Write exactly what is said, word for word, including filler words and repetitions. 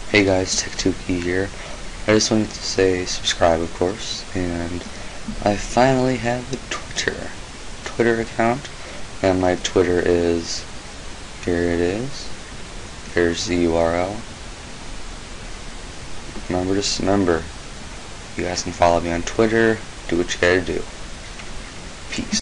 Hey guys, TechTuki here. I just wanted to say subscribe, of course, and I finally have a Twitter Twitter account, and my Twitter is, here it is, here's the U R L. Remember, just remember, you guys can follow me on Twitter, do what you gotta do. Peace.